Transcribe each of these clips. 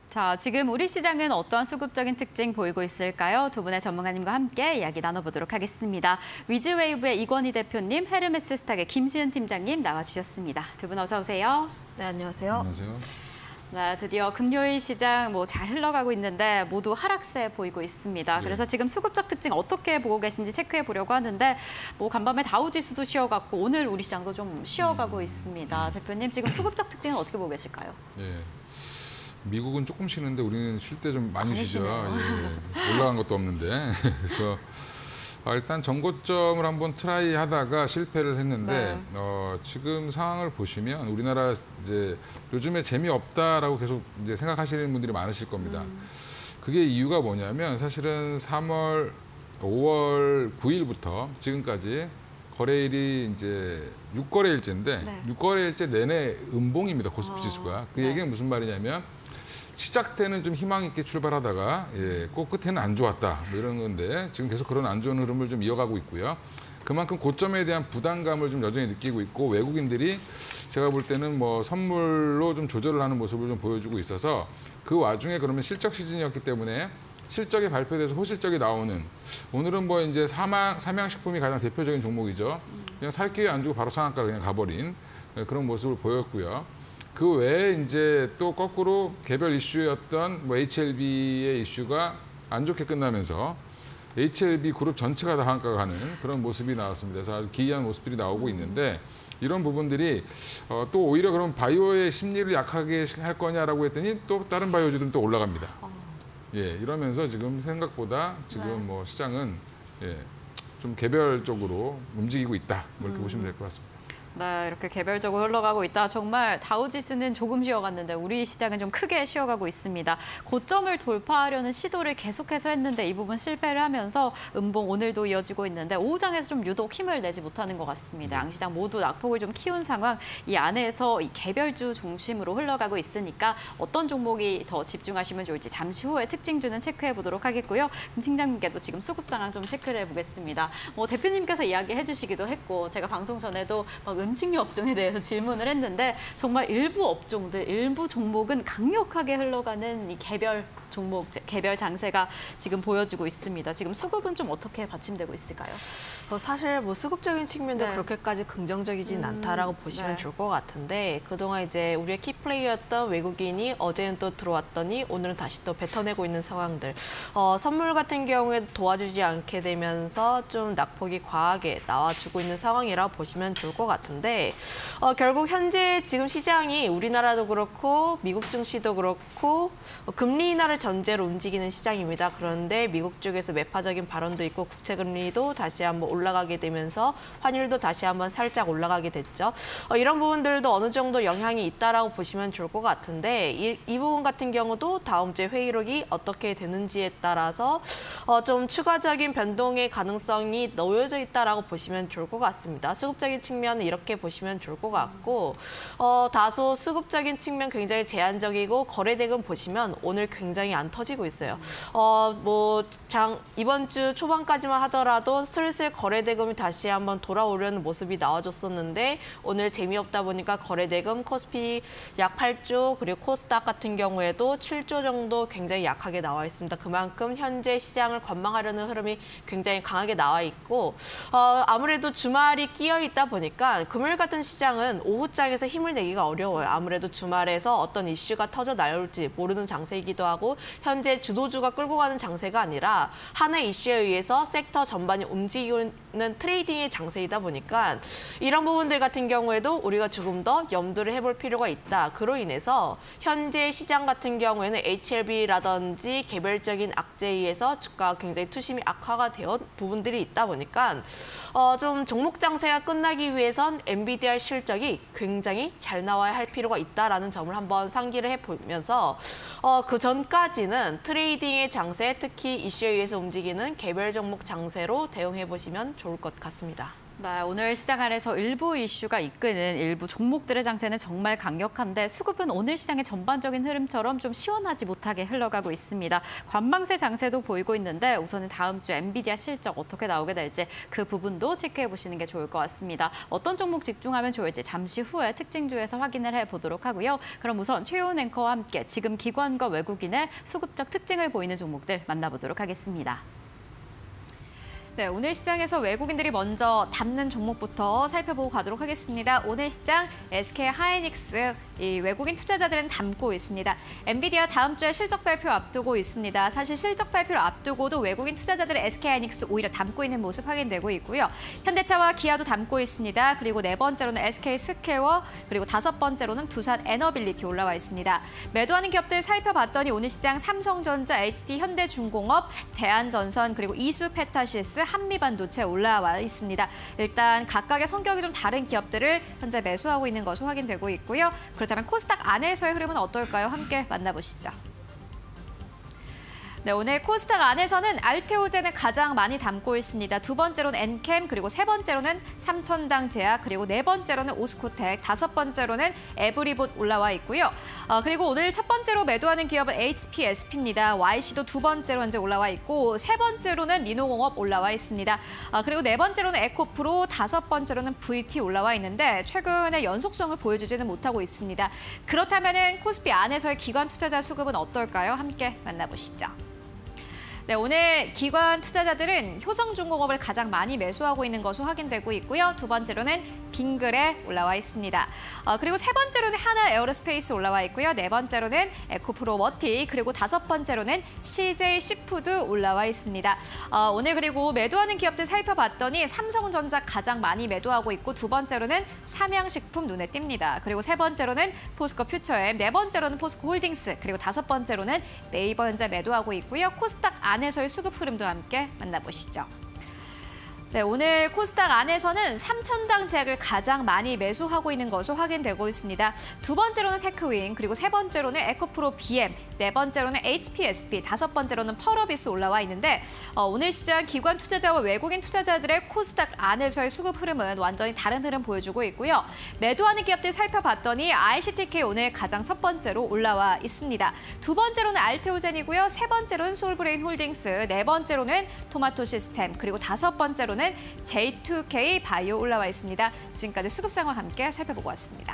자, 지금 우리 시장은 어떠한 수급적인 특징 보이고 있을까요? 두 분의 전문가님과 함께 이야기 나눠보도록 하겠습니다. 위즈웨이브의 이권희 대표님, 헤르메스 스탁의 김시은 팀장님 나와주셨습니다. 두 분 어서 오세요. 네, 안녕하세요. 안녕하세요. 네, 드디어 금요일 시장 잘 흘러가고 있는데 모두 하락세 보이고 있습니다. 네. 그래서 지금 수급적 특징 어떻게 보고 계신지 체크해 보려고 하는데 간밤에 다우지수도 쉬어갔고 오늘 우리 시장도 좀 쉬어가고 있습니다. 대표님, 지금 수급적 특징은 어떻게 보고 계실까요? 예. 미국은 조금 쉬는데 우리는 쉴 때 좀 많이 쉬죠. 예. 올라간 것도 없는데. 그래서 일단 전고점을 한번 트라이 하다가 실패를 했는데 지금 상황을 보시면 우리나라 이제 요즘에 재미없다라고 계속 이제 생각하시는 분들이 많으실 겁니다. 그게 이유가 뭐냐면 사실은 5월 9일부터 지금까지 거래일이 이제 6거래일째인데 6거래일째 내내 음봉입니다. 코스피 지수가. 그 얘기는 무슨 말이냐면 시작 때는 좀 희망 있게 출발하다가 꼭 끝에는 안 좋았다 뭐 이런 건데 지금 계속 그런 안 좋은 흐름을 좀 이어가고 있고요. 그만큼 고점에 대한 부담감을 좀 여전히 느끼고 있고 외국인들이 제가 볼 때는 선물로 좀 조절을 하는 모습을 좀 보여주고 있어서 그 와중에 그러면 실적 시즌이었기 때문에 실적이 발표돼서 호실적이 나오는 오늘은 이제 삼양식품이 가장 대표적인 종목이죠. 그냥 살 기회 안 주고 바로 상한가로 그냥 가버린 그런 모습을 보였고요. 그 외에 이제 또 거꾸로 개별 이슈였던 HLB의 이슈가 안 좋게 끝나면서 HLB 그룹 전체가 다 한가가 가는 그런 모습이 나왔습니다. 그래서 아주 기이한 모습들이 나오고 있는데 이런 부분들이 또 오히려 그럼 바이오의 심리를 약하게 할 거냐라고 했더니 또 다른 바이오주들은 또 올라갑니다. 예, 이러면서 지금 생각보다 지금 시장은 좀 개별적으로 움직이고 있다. 이렇게 보시면 될 것 같습니다. 네, 이렇게 개별적으로 흘러가고 있다. 정말 다우지수는 조금 쉬어갔는데 우리 시장은 좀 크게 쉬어가고 있습니다. 고점을 돌파하려는 시도를 계속해서 했는데 이 부분 실패를 하면서 음봉 오늘도 이어지고 있는데 오후장에서 좀 유독 힘을 내지 못하는 것 같습니다. 양시장 모두 낙폭을 좀 키운 상황. 이 안에서 이 개별주 중심으로 흘러가고 있으니까 어떤 종목이 더 집중하시면 좋을지 잠시 후에 특징주는 체크해 보도록 하겠고요. 김 팀장님께도 지금 수급 상황 좀 체크를 해보겠습니다. 대표님께서 이야기해 주시기도 했고 제가 방송 전에도 음식료 업종에 대해서 질문을 했는데 정말 일부 업종들, 일부 종목은 강력하게 흘러가는 이 개별 종목, 개별 장세가 지금 보여지고 있습니다. 지금 수급은 좀 어떻게 받침되고 있을까요? 사실 수급적인 측면도 그렇게까지 긍정적이진 않다라고 보시면 좋을 것 같은데 그동안 이제 우리의 키플레이였던 외국인이 어제는 또 들어왔더니 오늘은 다시 또 뱉어내고 있는 상황들. 선물 같은 경우에 도와주지 않게 되면서 좀 낙폭이 과하게 나와주고 있는 상황이라고 보시면 좋을 것 같은데 결국 현재 지금 시장이 우리나라도 그렇고 미국 증시도 그렇고 금리 인하를 전제로 움직이는 시장입니다. 그런데 미국 쪽에서 매파적인 발언도 있고 국채금리도 다시 한번 올라가게 되면서 환율도 다시 한번 살짝 올라가게 됐죠. 이런 부분들도 어느 정도 영향이 있다라고 보시면 좋을 것 같은데 이 부분 같은 경우도 다음 주에 회의록이 어떻게 되는지에 따라서 좀 추가적인 변동의 가능성이 놓여져 있다라고 보시면 좋을 것 같습니다. 수급적인 측면은 이렇게 보시면 좋을 것 같고 다소 수급적인 측면 굉장히 제한적이고 거래대금 보시면 오늘 굉장히 안 터지고 있어요. 이번 주 초반까지만 하더라도 슬슬 거래대금이 다시 한번 돌아오려는 모습이 나와줬었는데 오늘 재미없다 보니까 거래대금 코스피 약 8조 그리고 코스닥 같은 경우에도 7조 정도 굉장히 약하게 나와 있습니다. 그만큼 현재 시장을 관망하려는 흐름이 굉장히 강하게 나와 있고 아무래도 주말이 끼어 있다 보니까 금요일 같은 시장은 오후장에서 힘을 내기가 어려워요. 아무래도 주말에서 어떤 이슈가 터져 나올지 모르는 장세이기도 하고 현재 주도주가 끌고 가는 장세가 아니라 하나의 이슈에 의해서 섹터 전반이 움직이는 트레이딩의 장세이다 보니까 이런 부분들 같은 경우에도 우리가 조금 더 염두를 해볼 필요가 있다. 그로 인해서 현재 시장 같은 경우에는 HLB라든지 개별적인 악재에 의해서 주가가 굉장히 투심이 악화가 되어 부분들이 있다 보니까 좀 종목 장세가 끝나기 위해선 엔비디아 실적이 굉장히 잘 나와야 할 필요가 있다라는 점을 한번 상기를 해보면서 그 전까지는 트레이딩의 장세, 특히 이슈에 의해서 움직이는 개별 종목 장세로 대응해 보시면 좋을 것 같습니다. 네, 오늘 시장 안에서 일부 이슈가 이끄는 일부 종목들의 장세는 정말 강력한데 수급은 오늘 시장의 전반적인 흐름처럼 좀 시원하지 못하게 흘러가고 있습니다. 관망세 장세도 보이고 있는데 우선은 다음 주 엔비디아 실적 어떻게 나오게 될지 그 부분도 체크해 보시는 게 좋을 것 같습니다. 어떤 종목 집중하면 좋을지 잠시 후에 특징주에서 확인을 해보도록 하고요. 그럼 우선 최효은 앵커와 함께 지금 기관과 외국인의 수급적 특징을 보이는 종목들 만나보도록 하겠습니다. 네, 오늘 시장에서 외국인들이 먼저 담는 종목부터 살펴보고 가도록 하겠습니다. 오늘 시장 SK하이닉스 이 외국인 투자자들은 담고 있습니다. 엔비디아 다음 주에 실적 발표 앞두고 있습니다. 사실 실적 발표를 앞두고도 외국인 투자자들은 SK하이닉스 오히려 담고 있는 모습 확인되고 있고요. 현대차와 기아도 담고 있습니다. 그리고 네 번째로는 SK스퀘어, 그리고 다섯 번째로는 두산 에너빌리티 올라와 있습니다. 매도하는 기업들 살펴봤더니 오늘 시장 삼성전자, HD 현대중공업, 대한전선, 그리고 이수페타시스, 한미반도체 올라와 있습니다. 일단 각각의 성격이 좀 다른 기업들을 현재 매수하고 있는 것으로 확인되고 있고요. 그렇다면 코스닥 안에서의 흐름은 어떨까요? 함께 만나보시죠. 네, 오늘 코스닥 안에서는 알테오젠을 가장 많이 담고 있습니다. 두 번째로는 엔캠, 그리고 세 번째로는 삼천당제약, 그리고 네 번째로는 오스코텍, 다섯 번째로는 에브리봇 올라와 있고요. 그리고 오늘 첫 번째로 매도하는 기업은 HPSP입니다. YC도 두 번째로 현재 올라와 있고 세 번째로는 민호공업 올라와 있습니다. 그리고 네 번째로는 에코프로, 다섯 번째로는 VT 올라와 있는데 최근에 연속성을 보여주지는 못하고 있습니다. 그렇다면 코스피 안에서의 기관 투자자 수급은 어떨까요? 함께 만나보시죠. 네, 오늘 기관 투자자들은 효성중공업을 가장 많이 매수하고 있는 것으로 확인되고 있고요. 두 번째로는 빙글에 올라와 있습니다. 그리고 세 번째로는 하나 에어로스페이스 올라와 있고요. 네 번째로는 에코프로 머티, 그리고 다섯 번째로는 CJ 시푸드 올라와 있습니다. 오늘 그리고 매도하는 기업들 살펴봤더니 삼성전자 가장 많이 매도하고 있고 두 번째로는 삼양식품 눈에 띕니다. 그리고 세 번째로는 포스코 퓨처엠, 네 번째로는 포스코 홀딩스, 그리고 다섯 번째로는 네이버 현재 매도하고 있고요. 코스닥 안에서의 수급 흐름도 함께 만나보시죠. 네, 오늘 코스닥 안에서는 삼천당제약을 가장 많이 매수하고 있는 것으로 확인되고 있습니다. 두 번째로는 테크윈, 그리고 세 번째로는 에코프로 BM, 네 번째로는 HPSP, 다섯 번째로는 펄어비스 올라와 있는데 오늘 시장 기관 투자자와 외국인 투자자들의 코스닥 안에서의 수급 흐름은 완전히 다른 흐름 보여주고 있고요. 매도하는 기업들 살펴봤더니 ICTK 오늘 가장 첫 번째로 올라와 있습니다. 두 번째로는 알테오젠이고요. 세 번째로는 솔브레인 홀딩스, 네 번째로는 토마토 시스템, 그리고 다섯 번째로는 J2K 바이오 올라와 있습니다. 지금까지 수급 상황 함께 살펴보고 왔습니다.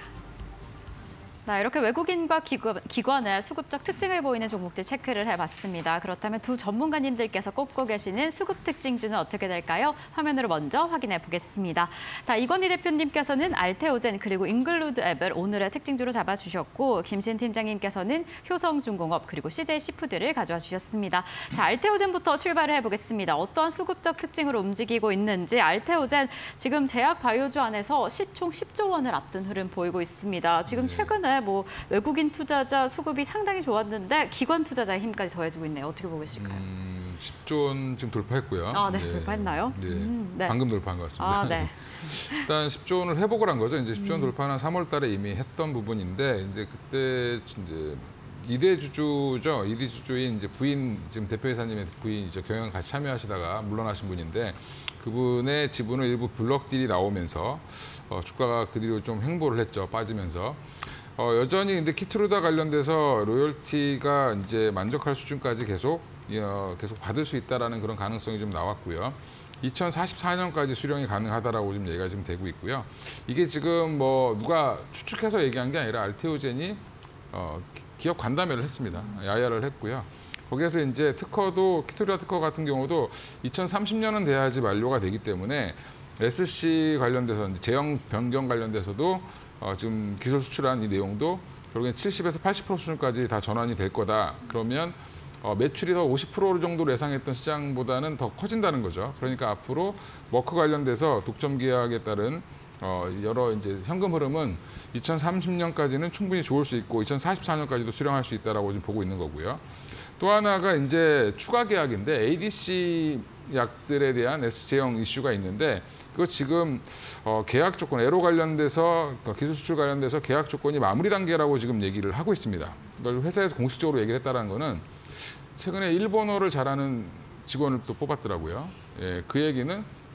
네, 이렇게 외국인과 기관의 수급적 특징을 보이는 종목들 체크를 해봤습니다. 그렇다면 두 전문가님들께서 꼽고 계시는 수급 특징주는 어떻게 될까요? 화면으로 먼저 확인해 보겠습니다. 이건희 대표님께서는 알테오젠 그리고 인글루드 앱을 오늘의 특징주로 잡아주셨고 김신 팀장님께서는 효성중공업 그리고 CJ 시푸드를 가져와 주셨습니다. 자, 알테오젠부터 출발을 해보겠습니다. 어떠한 수급적 특징으로 움직이고 있는지 알테오젠 지금 제약 바이오주 안에서 시총 10조 원을 앞둔 흐름 보이고 있습니다. 지금 최근에 외국인 투자자 수급이 상당히 좋았는데 기관 투자자의 힘까지 더해주고 있네요. 어떻게 보고 계실까요? 10조 원 지금 돌파했고요. 네, 돌파했나요? 네. 방금 돌파한 것 같습니다. 네. 일단 10조 원을 회복을 한 거죠. 이제 10조 원 돌파는 3월 달에 이미 했던 부분인데 이제 그때 이제 2대 주주죠. 2대 주주인 이제 부인, 지금 대표이사님의 부인이죠. 경영 같이 참여하시다가 물러나신 분인데 그분의 지분을 일부 블록 딜이 나오면서 주가가 그 뒤로 좀 횡보를 했죠. 빠지면서. 여전히 근데 키트루다 관련돼서 로열티가 이제 만족할 수준까지 계속 받을 수 있다라는 그런 가능성이 좀 나왔고요. 2044년까지 수령이 가능하다라고 지금 얘기가 지금 되고 있고요. 이게 지금 뭐 누가 추측해서 얘기한 게 아니라 알테오젠이 기업 간담회를 했습니다. 야야를 했고요. 거기에서 이제 특허도 키트루다 특허 같은 경우도 2030년은 돼야지 만료가 되기 때문에 SC 관련돼서 제형 변경 관련돼서도 지금 기술 수출한 이 내용도 결국엔 70에서 80% 수준까지 다 전환이 될 거다. 그러면 매출이 더 50% 정도로 예상했던 시장보다는 더 커진다는 거죠. 그러니까 앞으로 워크 관련돼서 독점 계약에 따른 여러 이제 현금 흐름은 2030년까지는 충분히 좋을 수 있고 2044년까지도 수령할 수 있다라고 지금 보고 있는 거고요. 또 하나가 이제 추가 계약인데 ADC 약들에 대한 S제형 이슈가 있는데 그거 지금 계약 조건, 애로 관련돼서 기술 수출 관련돼서 계약 조건이 마무리 단계라고 지금 얘기를 하고 있습니다. 이걸 회사에서 공식적으로 얘기를 했다는 거는 최근에 일본어를 잘하는 직원을 또 뽑았더라고요. 예, 그 얘기는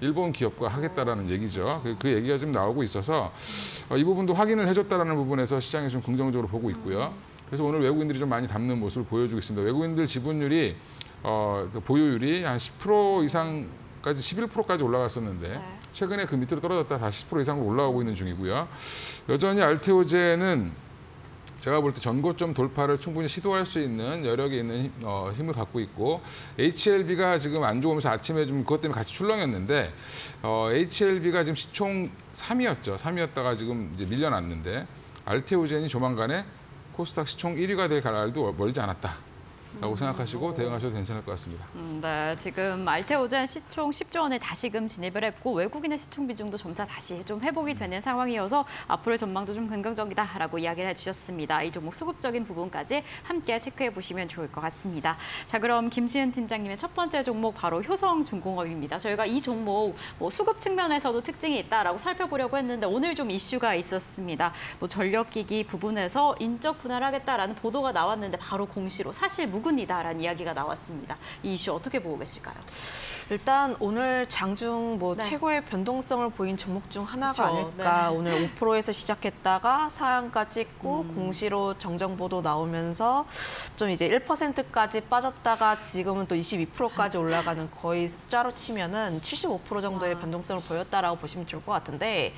일본 기업과 하겠다라는 얘기죠. 그 얘기가 지금 나오고 있어서 이 부분도 확인을 해줬다라는 부분에서 시장이 좀 긍정적으로 보고 있고요. 그래서 오늘 외국인들이 좀 많이 담는 모습을 보여주고 있습니다. 외국인들 지분율이 그 보유율이 한 10% 이상까지 11%까지 올라갔었는데 최근에 그 밑으로 떨어졌다 다시 10% 이상으로 올라오고 있는 중이고요. 여전히 알테오제는 제가 볼 때 전고점 돌파를 충분히 시도할 수 있는 여력이 있는 힘을 갖고 있고 HLB가 지금 안 좋으면서 아침에 좀 그것 때문에 같이 출렁였는데 HLB가 지금 시총 3위였죠. 3위였다가 지금 이제 밀려났는데 알테오젠이 조만간에 코스닥 시총 1위가 될 날도 멀지 않았다라고 생각하시고 대응하셔도 괜찮을 것 같습니다. 네, 지금 알테오젠 시총 10조 원에 다시금 진입을 했고 외국인의 시총 비중도 점차 다시 좀 회복이 되는 상황이어서 앞으로의 전망도 좀 긍정적이다라고 이야기를 해주셨습니다. 이 종목 수급적인 부분까지 함께 체크해 보시면 좋을 것 같습니다. 자, 그럼 김시은 팀장님의 첫 번째 종목 바로 효성중공업입니다. 저희가 이 종목 수급 측면에서도 특징이 있다라고 살펴보려고 했는데 오늘 좀 이슈가 있었습니다. 전력기기 부분에서 인적 분할하겠다라는 보도가 나왔는데 바로 공시로 사실 무근이다라는 이야기가 나왔습니다. 이 이슈 어떻게 보고 계실까요? 일단 오늘 장중 네. 최고의 변동성을 보인 종목 중 하나가 그렇죠. 아닐까. 네. 오늘 5%에서 시작했다가 상한가 찍고 공시로 정정 보도 나오면서 좀 이제 1%까지 빠졌다가 지금은 또 22%까지 올라가는 거의 숫자로 치면은 75% 정도의 변동성을 보였다라고 보시면 좋을 것 같은데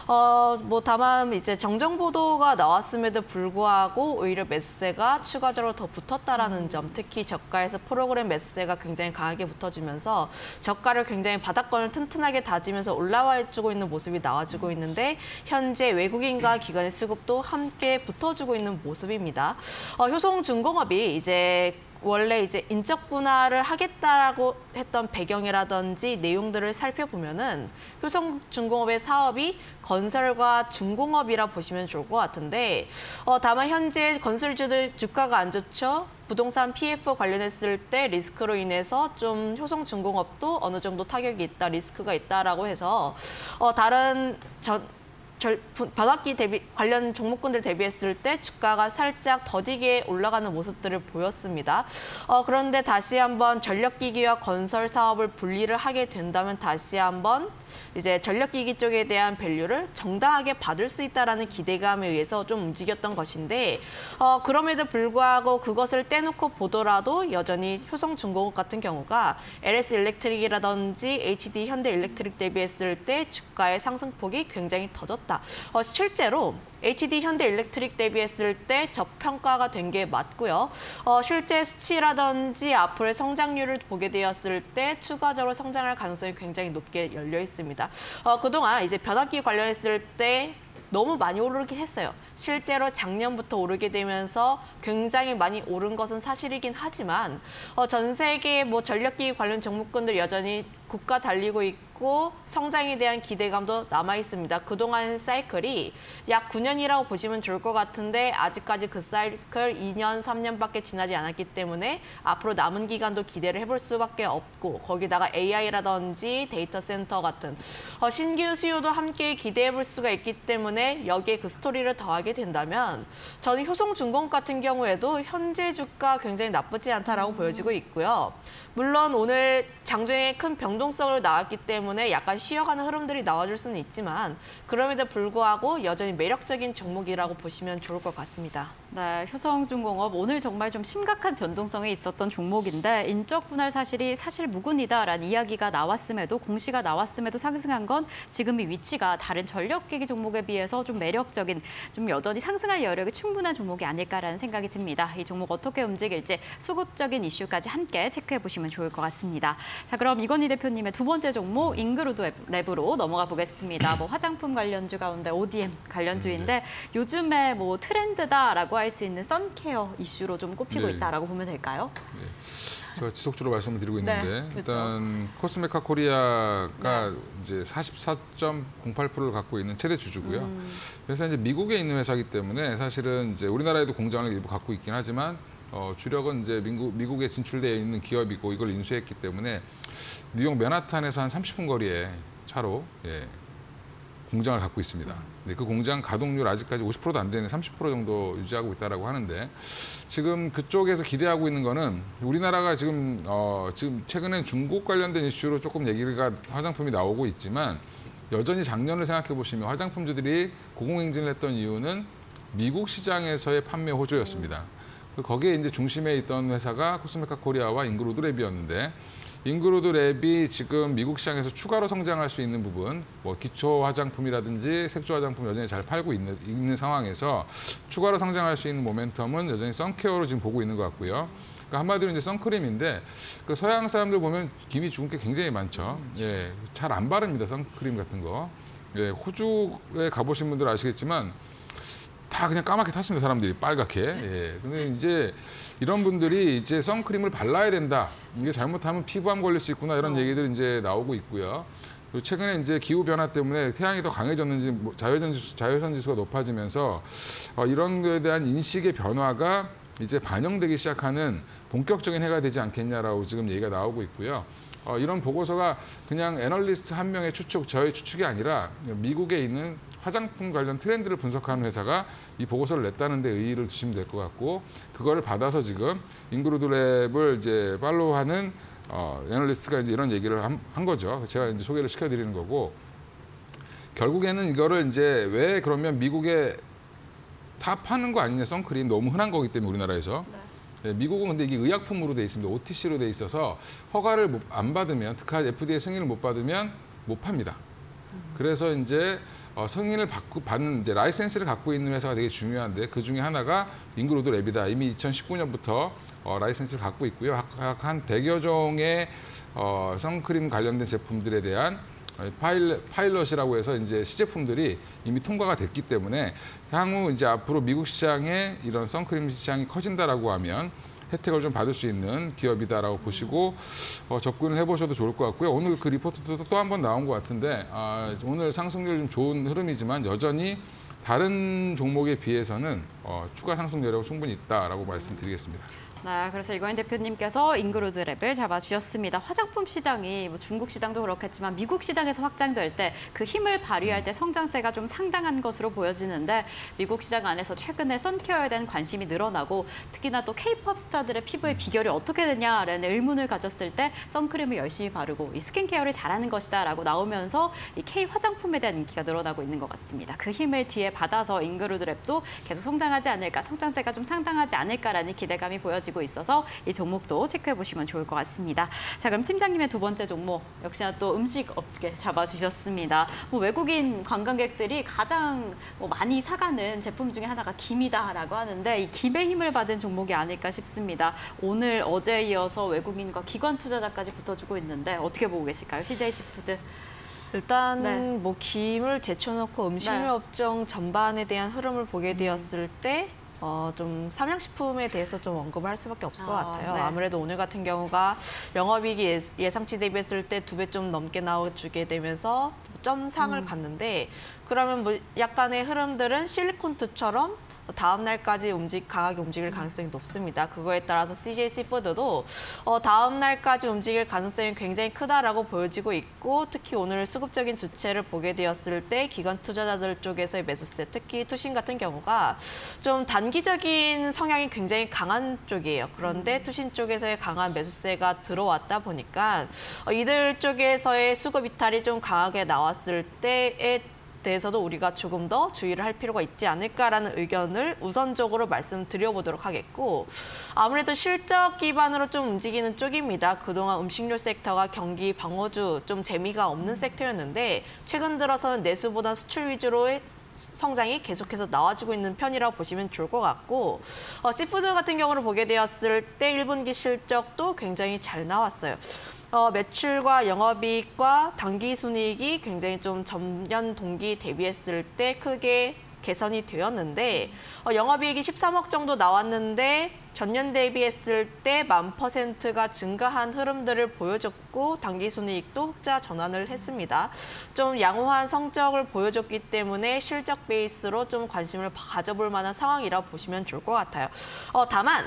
다만 이제 정정 보도가 나왔음에도 불구하고 오히려 매수세가 추가적으로 더 붙었다라는 점, 특히 저가에서 프로그램 매수세가 굉장히 강하게 붙어주면서 저가를 굉장히 바닥권을 튼튼하게 다지면서 올라와주고 있는 모습이 나와주고 있는데 현재 외국인과 기관의 수급도 함께 붙어주고 있는 모습입니다. 효성중공업이 이제 원래 이제 인적 분할을 하겠다라고 했던 배경이라든지 내용들을 살펴보면은 효성중공업의 사업이 건설과 중공업이라 보시면 좋을 것 같은데 다만 현재 건설주들 주가가 안 좋죠. 부동산 PF 관련했을 때 리스크로 인해서 좀 효성중공업도 어느 정도 타격이 있다, 리스크가 있다라고 해서 다른 변압기 관련 종목군들 대비했을 때 주가가 살짝 더디게 올라가는 모습들을 보였습니다. 그런데 다시 한번 전력기기와 건설 사업을 분리를 하게 된다면 다시 한번 이제 전력기기 쪽에 대한 밸류를 정당하게 받을 수 있다라는 기대감에 의해서 좀 움직였던 것인데 그럼에도 불구하고 그것을 떼놓고 보더라도 여전히 효성중공업 같은 경우가 LS 일렉트릭이라든지 HD 현대일렉트릭 대비했을 때 주가의 상승폭이 굉장히 더졌다. 실제로 HD 현대일렉트릭 대비했을 때 저평가가 된 게 맞고요. 실제 수치라든지 앞으로의 성장률을 보게 되었을 때 추가적으로 성장할 가능성이 굉장히 높게 열려 있습니다. 그동안 이제 변압기 관련했을 때 너무 많이 오르긴 했어요. 실제로 작년부터 오르게 되면서 굉장히 많이 오른 것은 사실이긴 하지만 전 세계 전력기기 관련 종목군들 여전히 국가 달리고 있고 성장에 대한 기대감도 남아 있습니다. 그동안 사이클이 약 9년이라고 보시면 좋을 것 같은데 아직까지 그 사이클 2년, 3년밖에 지나지 않았기 때문에 앞으로 남은 기간도 기대를 해볼 수밖에 없고 거기다가 AI라든지 데이터 센터 같은 신규 수요도 함께 기대해 볼 수가 있기 때문에 여기에 그 스토리를 더하게 된다면 저는 효성중공업 같은 경우에도 현재 주가 굉장히 나쁘지 않다라고 보여지고 있고요. 물론 오늘 장중에 큰 변동성을 나왔기 때문에 약간 쉬어가는 흐름들이 나와줄 수는 있지만 그럼에도 불구하고 여전히 매력적인 종목이라고 보시면 좋을 것 같습니다. 네, 효성중공업 오늘 정말 좀 심각한 변동성이 있었던 종목인데 인적 분할 사실이 사실 무근이다라는 이야기가 나왔음에도 공시가 나왔음에도 상승한 건 지금 이 위치가 다른 전력기기 종목에 비해서 좀 매력적인 좀 여전히 상승할 여력이 충분한 종목이 아닐까라는 생각이 듭니다. 이 종목 어떻게 움직일지 수급적인 이슈까지 함께 체크해 보시면 좋을 것 같습니다. 자, 그럼 이건희 대표님의 두 번째 종목 인그루드 랩으로 넘어가 보겠습니다. 화장품 관련주 가운데 ODM 관련주인데 요즘에 트렌드다라고 할 수 있는 선케어 이슈로 좀 꼽히고 있다라고 보면 될까요? 네. 제가 지속적으로 말씀을 드리고 있는데 네, 그렇죠. 일단 코스메카 코리아가 이제 44.08%를 갖고 있는 최대 주주고요. 그래서 이제 미국에 있는 회사이기 때문에 사실은 이제 우리나라에도 공장을 일부 갖고 있긴 하지만 주력은 이제 미국에 진출되어 있는 기업이고 이걸 인수했기 때문에 뉴욕 맨하탄에서 한 30분 거리에 차로 공장을 갖고 있습니다. 네, 그 공장 가동률 아직까지 50%도 안 되는 30% 정도 유지하고 있다라고 하는데 지금 그쪽에서 기대하고 있는 거는 우리나라가 지금 최근에 중국 관련된 이슈로 조금 얘기가 화장품이 나오고 있지만 여전히 작년을 생각해 보시면 화장품주들이 고공행진을 했던 이유는 미국 시장에서의 판매 호조였습니다. 거기에 이제 중심에 있던 회사가 코스메카 코리아와 잉그로드 랩이었는데 잉그로드 랩이 지금 미국 시장에서 추가로 성장할 수 있는 부분, 뭐 기초 화장품이라든지 색조 화장품 여전히 잘 팔고 있는 상황에서 추가로 성장할 수 있는 모멘텀은 여전히 선케어로 지금 보고 있는 것 같고요. 그러니까 한마디로 이제 선크림인데 그 서양 사람들 보면 김이 죽은 게 굉장히 많죠. 예, 잘 안 바릅니다, 선크림 같은 거. 예, 호주에 가보신 분들 아시겠지만 다 그냥 까맣게 탔습니다, 사람들이 빨갛게. 예, 근데 이제 이런 분들이 이제 선크림을 발라야 된다. 이게 잘못하면 피부암 걸릴 수 있구나 이런 얘기들이 이제 나오고 있고요. 그리고 최근에 이제 기후 변화 때문에 태양이 더 강해졌는지 자외선 지수가 높아지면서 이런 거에 대한 인식의 변화가 이제 반영되기 시작하는 본격적인 해가 되지 않겠냐라고 지금 얘기가 나오고 있고요. 이런 보고서가 그냥 애널리스트 한 명의 추측, 저의 추측이 아니라 미국에 있는 화장품 관련 트렌드를 분석하는 회사가 이 보고서를 냈다는 데 의의를 두시면 될 것 같고 그거를 받아서 지금 잉그로드 랩을 이제 팔로우하는 애널리스트가 이제 이런 얘기를 한 거죠. 제가 이제 소개를 시켜드리는 거고 결국에는 이거를 이제 왜 그러면 미국에 다 파는 거 아니냐 선크림 너무 흔한 거기 때문에 우리나라에서 네, 미국은 근데 이게 의약품으로 돼 있습니다. OTC로 돼 있어서 허가를 안 받으면 특히 FDA 승인을 못 받으면 못 팝니다. 그래서 이제 승인을 받는 이제 라이센스를 갖고 있는 회사가 되게 중요한데 그 중에 하나가 잉그로드 랩이다. 이미 2019년부터 라이센스를 갖고 있고요. 한 100여 종의 선크림 관련된 제품들에 대한 파일럿이라고 해서 이제 시제품들이 이미 통과가 됐기 때문에 향후 이제 앞으로 미국 시장에 이런 선크림 시장이 커진다라고 하면 혜택을 좀 받을 수 있는 기업이다라고 보시고 접근을 해보셔도 좋을 것 같고요. 오늘 그 리포트도 또 한 번 나온 것 같은데 오늘 상승률 좀 좋은 흐름이지만 여전히 다른 종목에 비해서는 추가 상승 여력이 충분히 있다라고 말씀드리겠습니다. 네, 그래서 이광인 대표님께서 잉그로드 랩을 잡아주셨습니다. 화장품 시장이 뭐 중국 시장도 그렇겠지만 미국 시장에서 확장될 때 그 힘을 발휘할 때 성장세가 좀 상당한 것으로 보여지는데 미국 시장 안에서 최근에 선케어에 대한 관심이 늘어나고 특히나 또 K-팝 스타들의 피부의 비결이 어떻게 되냐라는 의문을 가졌을 때 선크림을 열심히 바르고 이 스킨케어를 잘하는 것이다라고 나오면서 이 K 화장품에 대한 인기가 늘어나고 있는 것 같습니다. 그 힘을 뒤에 받아서 잉그로드 랩도 계속 성장하지 않을까, 성장세가 좀 상당하지 않을까라는 기대감이 보여지고 있어서 이 종목도 체크해 보시면 좋을 것 같습니다. 자, 그럼 팀장님의 두 번째 종목 역시나 또 음식 업계 잡아주셨습니다. 외국인 관광객들이 가장 많이 사가는 제품 중에 하나가 김이다라고 하는데 이 김의 힘을 받은 종목이 아닐까 싶습니다. 오늘 어제에 이어서 외국인과 기관 투자자까지 붙어주고 있는데 어떻게 보고 계실까요? CJ시푸드. 일단 네. 뭐 김을 제쳐놓고 음식료 네. 업종 전반에 대한 흐름을 보게 되었을 때 좀 삼양식품에 대해서 좀 언급을 할 수밖에 없을 것 같아요. 네. 아무래도 오늘 같은 경우가 영업이익이 예상치 대비했을 때 2배 좀 넘게 나와주게 되면서 점상을 받는데 그러면 뭐 약간의 흐름들은 실리콘투처럼 다음 날까지 강하게 움직일 가능성이 높습니다. 그거에 따라서 CJ시푸드도 다음 날까지 움직일 가능성이 굉장히 크다라고 보여지고 있고 특히 오늘 수급적인 주체를 보게 되었을 때 기관 투자자들 쪽에서의 매수세, 특히 투신 같은 경우가 좀 단기적인 성향이 굉장히 강한 쪽이에요. 그런데 투신 쪽에서의 강한 매수세가 들어왔다 보니까 이들 쪽에서의 수급 이탈이 좀 강하게 나왔을 때에 대해서도 우리가 조금 더 주의를 할 필요가 있지 않을까라는 의견을 우선적으로 말씀드려보도록 하겠고 아무래도 실적 기반으로 좀 움직이는 쪽입니다. 그동안 음식료 섹터가 경기 방어주 좀 재미가 없는 섹터였는데 최근 들어서는 내수보다 수출 위주로의 성장이 계속해서 나와주고 있는 편이라고 보시면 좋을 것 같고 시푸드 같은 경우를 보게 되었을 때 1분기 실적도 굉장히 잘 나왔어요. 매출과 영업이익과 당기순이익이 굉장히 좀 전년 동기 대비했을 때 크게 개선이 되었는데 영업이익이 13억 정도 나왔는데 전년 대비했을 때 10,000%가 증가한 흐름들을 보여줬고 당기순이익도 흑자 전환을 했습니다. 좀 양호한 성적을 보여줬기 때문에 실적 베이스로 좀 관심을 가져볼 만한 상황이라고 보시면 좋을 것 같아요. 다만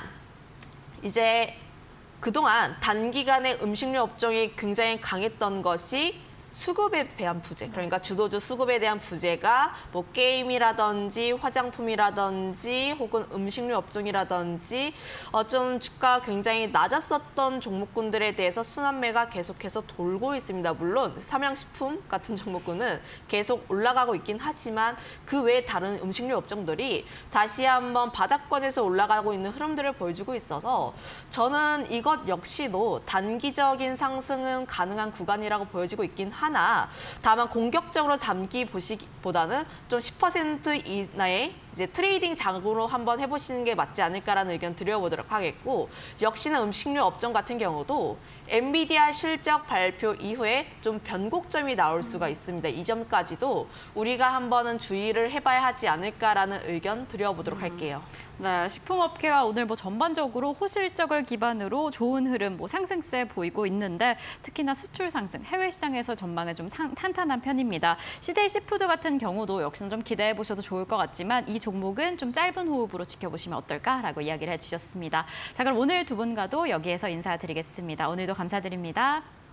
이제 그동안 단기간에 음식료 업종이 굉장히 강했던 것이 수급에 대한 부재, 그러니까 주도주 수급에 대한 부재가 뭐 게임이라든지 화장품이라든지 혹은 음식료 업종이라든지 좀 주가 굉장히 낮았었던 종목군들에 대해서 순환매가 계속해서 돌고 있습니다. 물론 삼양식품 같은 종목군은 계속 올라가고 있긴 하지만 그 외에 다른 음식료 업종들이 다시 한번 바닥권에서 올라가고 있는 흐름들을 보여주고 있어서 저는 이것 역시도 단기적인 상승은 가능한 구간이라고 보여지고 있긴 하나 다만 공격적으로 담기 보시기보다는 좀 10% 이내의 이제 트레이딩 장으로 한번 해보시는 게 맞지 않을까라는 의견 드려보도록 하겠고 역시나 음식료 업종 같은 경우도 엔비디아 실적 발표 이후에 좀 변곡점이 나올 수가 있습니다. 이 점까지도 우리가 한번은 주의를 해봐야 하지 않을까라는 의견 드려보도록 할게요. 네, 식품업계가 오늘 뭐 전반적으로 호실적을 기반으로 좋은 흐름, 뭐 상승세 보이고 있는데 특히나 수출 상승, 해외 시장에서 전망은 좀 탄탄한 편입니다. CJ 시푸드 같은 경우도 역시나 좀 기대해 보셔도 좋을 것 같지만 이 종목은 좀 짧은 호흡으로 지켜보시면 어떨까라고 이야기를 해주셨습니다. 자, 그럼 오늘 두 분과도 여기에서 인사드리겠습니다. 오늘도 감사드립니다.